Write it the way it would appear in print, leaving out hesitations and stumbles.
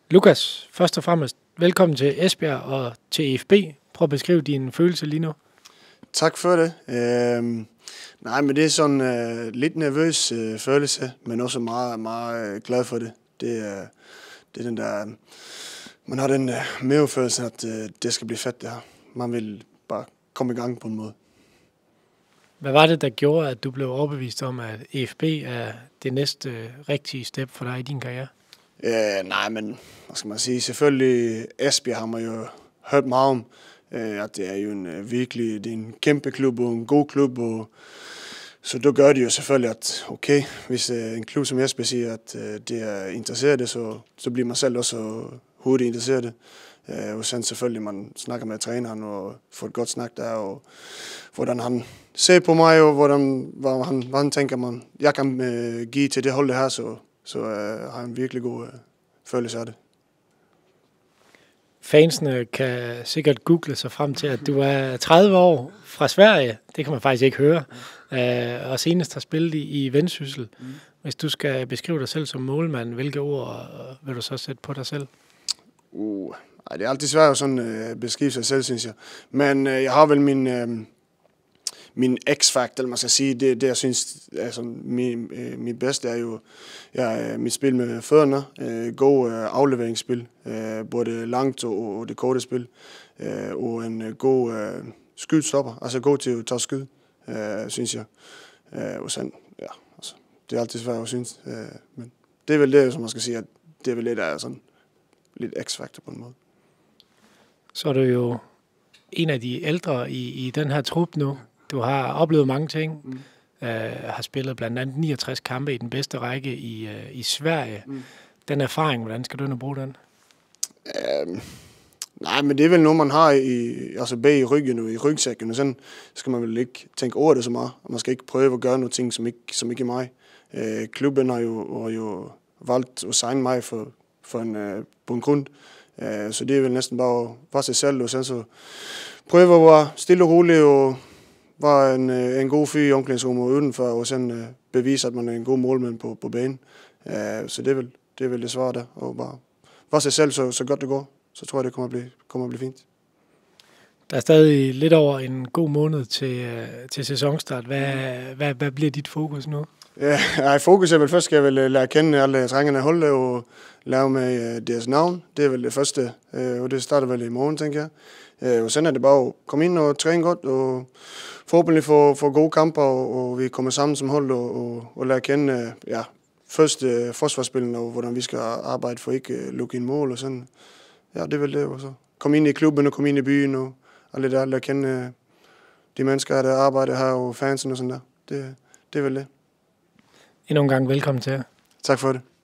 Lukas, først og fremmest velkommen til Esbjerg og til EFB. Prøv at beskrive dine følelser lige nu. Tak for det. Nej, men det er sådan lidt nervøs følelse, men også meget, meget glad for det. Det er den der, man har den mavefølelse, at det skal blive fedt det her. Man vil bare komme i gang på en måde. Hvad var det, der gjorde, at du blev overbevist om, at EFB er det næste rigtige step for dig i din karriere? Nej, men hvad skal man sige? Selvfølgelig, Esbjerg har man jo hørt meget om. At det er jo det er en kæmpe klub og en god klub. Så då gør det jo selvfølgelig, at okay, hvis en klub som Esbjerg siger, at det er interesseret, så bliver man selv også hurtigt interesseret. Og så selvfølgelig, man snakker med træneren og får et godt snak der, og hvordan han ser på mig, og hvad han tænker, jeg kan give til det hold her, så har jeg en virkelig god følelse af det. Fansene kan sikkert google sig frem til, at du er 30 år fra Sverige. Det kan man faktisk ikke høre. Og senest har spillet i Vendsyssel. Hvis du skal beskrive dig selv som målmand, hvilke ord vil du så sætte på dig selv? Det er altid svært at sådan beskrive sig selv, synes jeg. Men jeg har vel min x-faktor, eller man skal sige, det jeg synes er sådan, mit bedste er jo mit spil med fødderne, god afleveringsspil, både langt og det korte spil, og en god skydstopper, altså god til at tage skyd, synes jeg. Og sådan, ja, altså, det er altid svært at synes, men det er vel det, som man skal sige, at det er vel lidt af sådan lidt x-faktor på en måde. Så er du jo en af de ældre i den her trup nu. Du har oplevet mange ting, har spillet blandt andet 69 kampe i den bedste række i Sverige. Den erfaring, hvordan skal du nu bruge den? Nej, men det er vel noget, man har bag i ryggen og i rygsækken, og sådan skal man vel ikke tænke over det så meget. Man skal ikke prøve at gøre noget ting, som ikke er mig. Klubben har jo valgt at signe mig på en grund, så det er vel næsten bare at være sig selv, og så prøve at være stille og rolig, og var en god fyr i omklædningsrummet og udenfor, og sådan bevise, at man er en god målmand på banen. Så det er vel det svar der, og bare være sig selv, så godt det går. Så tror jeg, det kommer at blive fint. Der er stadig lidt over en god måned til sæsonstart. Hvad bliver dit fokus nu? Ja, fokus er vel først, skal jeg vel lære at kende alle drengerne i holdet og lære med deres navn. Det er vel det første, og det starter vel i morgen, tænker jeg. Og så er det bare at komme ind og træne godt, og forhåbentlig få gode kamper, og vi kommer sammen som hold og lære at kende først forsvarsspillene, og hvordan vi skal arbejde for ikke lukke ind mål og sådan. Ja, det er vel det. Og så komme ind i klubben og komme ind i byen og alle der, lære at kende de mennesker, der arbejder her, og fansen og sådan der. Det er vel det. Endnu en gang velkommen til jer. Tak for det.